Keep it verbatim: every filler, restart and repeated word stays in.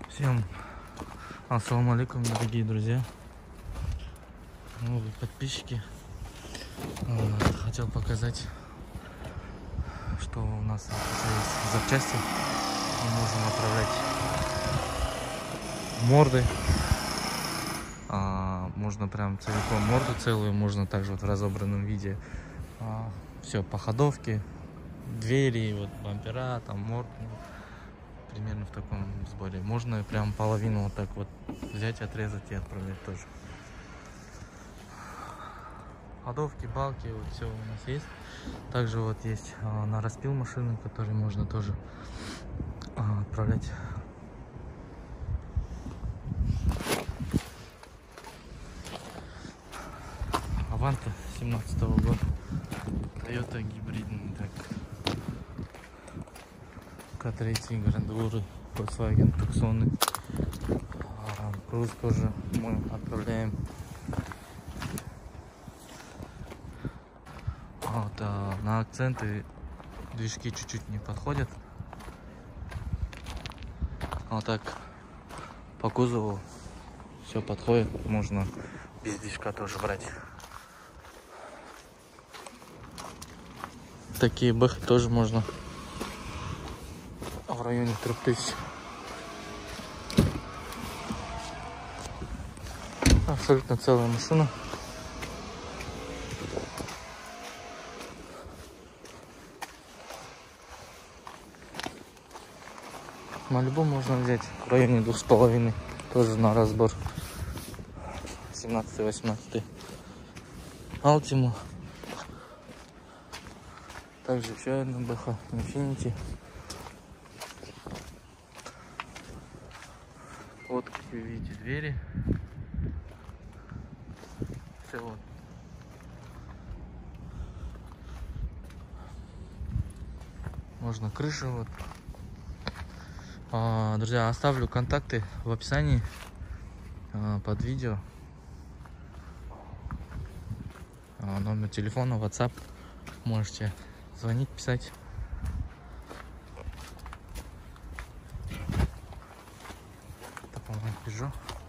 Всем ассаламу алейкум, дорогие друзья, новые подписчики. Хотел показать, что у нас есть запчасти. Мы можем отправлять морды. А, можно прям целиком морду целую, можно также вот в разобранном виде. А, все по ходовке, двери, вот бампера, там морду. Примерно в таком сборе. Можно прям половину вот так вот взять, отрезать и отправлять тоже. Ходовки, балки, вот все у нас есть. Также вот есть а, на распил машины, которые можно тоже а, отправлять. Аванта семнадцатого года. Toyota гибридный, так. К три грандуры, Volkswagen Tucson. Круз тоже мы отправляем. Вот, а на акценты движки чуть-чуть не подходят. Вот так по кузову все подходит. Можно без движка тоже брать. Такие бэхи тоже можно в районе трех тысяч. Абсолютно целая машина. Малибу можно взять в районе двух с половиной, тоже на разбор. семнадцатый восемнадцатый. Алтиму. Также еще одна бэха Infiniti. Вот, как вы видите, двери. Все вот. Можно крышу вот. А, друзья, оставлю контакты в описании а, под видео. А, номер телефона, WhatsApp. Можете звонить, писать. Это, по-моему, Peugeot.